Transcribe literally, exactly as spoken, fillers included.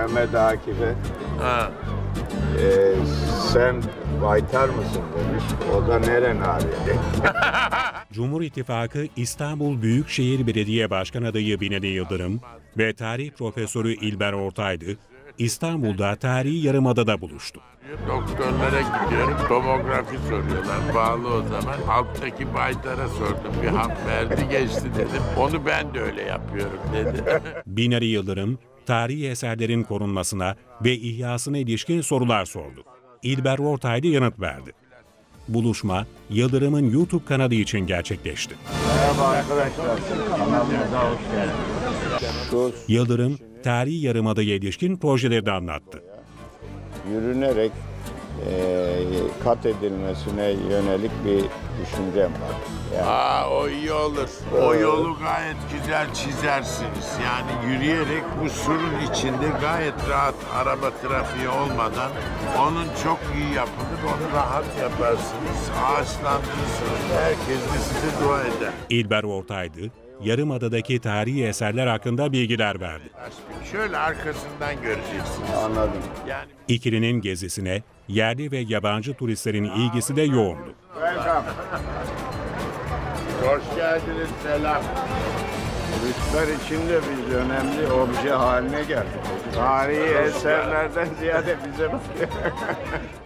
Mehmet Akif'e Ha. e, sen baytar mısın demiş. O da neren abi dedi. Cumhur İttifakı İstanbul Büyükşehir Belediye Başkan adayı Binali Yıldırım ve tarih profesörü İlber Ortaylı İstanbul'da Tarihi Yarımada'da buluştu. Doktorlara gidiyorum, tomografi soruyorlar. Bağlı o zaman. Alttaki baytara sordum. Bir hap verdi geçti dedim. Onu ben de öyle yapıyorum dedi. Binali Yıldırım, tarihi eserlerin korunmasına ve ihyasına ilişkin sorular sordu. İlber Ortaylı yanıt verdi. Buluşma, Yıldırım'ın YouTube kanalı için gerçekleşti. Merhaba arkadaşlar. Kanalımıza hoş geldiniz. Yıldırım, Tarihi Yarımada'ya ilişkin projeleri de anlattı. Yürünerek e, kat edilmesine yönelik bir düşüncem var. Yani, Aa, o iyi olur. O yolu gayet güzel çizersiniz. Yani yürüyerek bu surun içinde gayet rahat araba trafiği olmadan onun çok iyi yapılır. Onu rahat yaparsınız. Ağaçlandırırsınız. Herkes de size dua eder. İlber Ortaylı, Yarımada'daki tarihi eserler hakkında bilgiler verdi. Şöyle arkasından göreceksiniz. anladım. Yani İkilinin gezisine yerli ve yabancı turistlerin ilgisi de yoğundu. Welcome. hoş geldiniz, selam. Turistler için de biz önemli obje haline geldik. Tarihi eserlerden ziyade bize bakıyor.